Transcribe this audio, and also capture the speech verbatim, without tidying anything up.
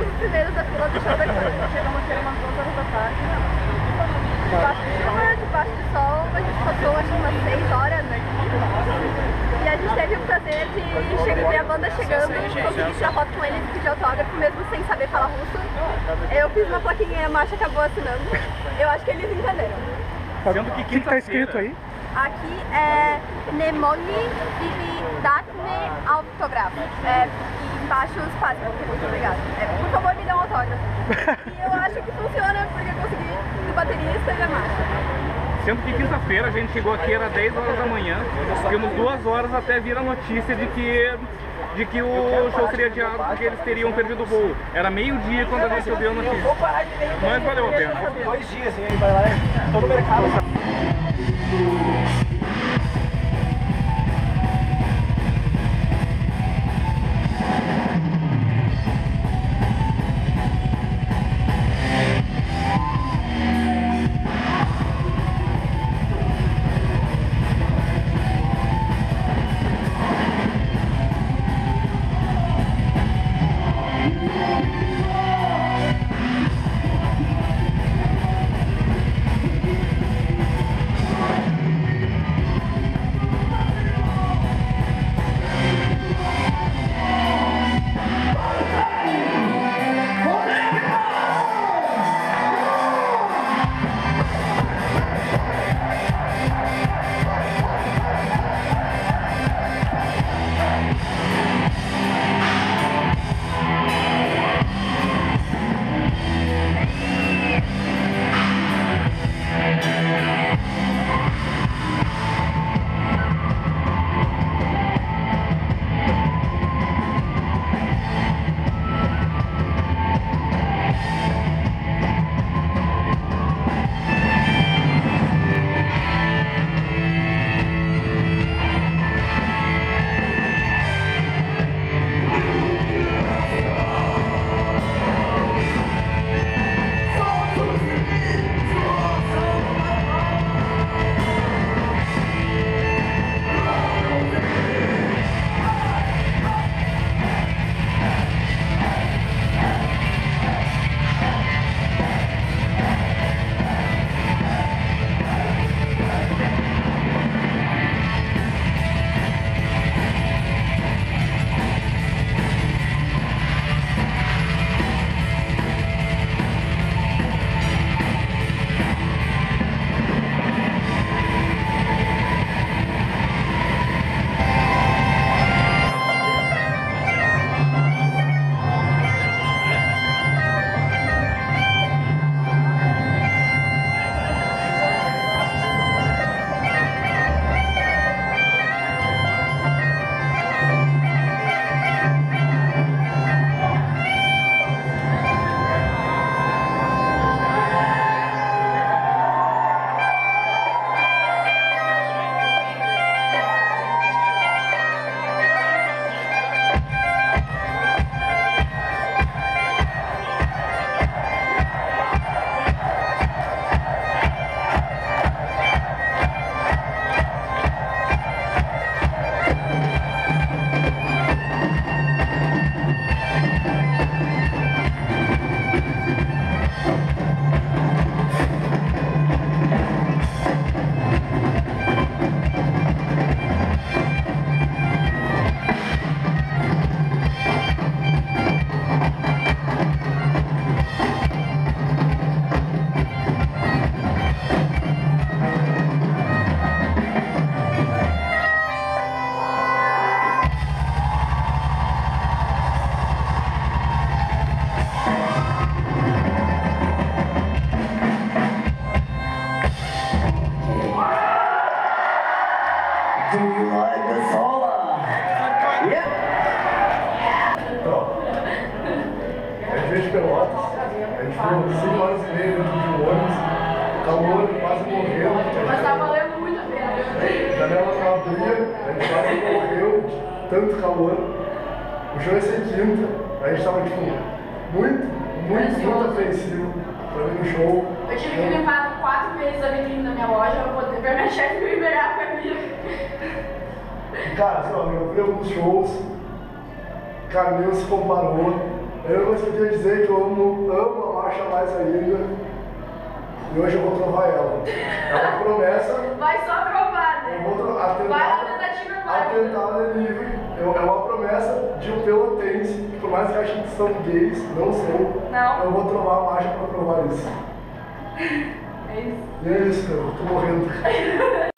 os primeiros da fila do show da Clara. Chegamos aqui umas duas horas da tarde. Debaixo de chuva, debaixo de sol, a gente passou acho que umas seis horas aqui. E a gente teve o prazer de chegar, ver a banda chegando, conseguir tirar foto com eles e pedir autógrafo, mesmo sem saber falar russo. Eu fiz uma plaquinha e a Marcha acabou assinando. Eu acho que eles entenderam. Sendo que o que está escrito aí? Aqui é Nemoni Dividatne Autograf. É, e embaixo os passos. Muito obrigada. É, por favor, me dê um autógrafo. E eu acho que funciona porque eu consegui do baterista e da Marcha. Sendo que quinta-feira a gente chegou aqui, era dez horas da manhã, ficamos duas horas até vir a notícia de que, de que o show seria adiado porque eles teriam perdido o voo. Era meio-dia quando a gente ouviu a notícia. Mas valeu a pena. Dois dias, hein? Vai lá, todo o mercado. Do you like the sola? Yeah. Então, a gente veio de Pelotas, a gente ficou cinco horas e meia dentro de um ônibus, calor, quase morreu. Mas tá valendo muito a pena. A janela não abria, a gente quase morreu, tanto calor. O show ia ser quinta, a gente tava tipo, muito, muito, muito apreensivo pra vir no show. Eu tive que limpar quatro vezes a vitrine da minha loja pra poder ver minha chefe me liberar pra mim. Cara, sei lá, eu vi alguns shows, cara, meu se comparou, Eu não queria dizer que eu amo, amo a marcha mais ainda. E hoje eu vou trovar ela. É uma promessa. Vai só trovar, né? Eu vou trovar. Vai lá tentativa Atentado é livre. Eu, é uma promessa de um pelotense, que por mais que achem que são gays, não são. Não. Eu vou trovar a marcha pra provar isso. É isso. E é isso, cara. Eu tô morrendo.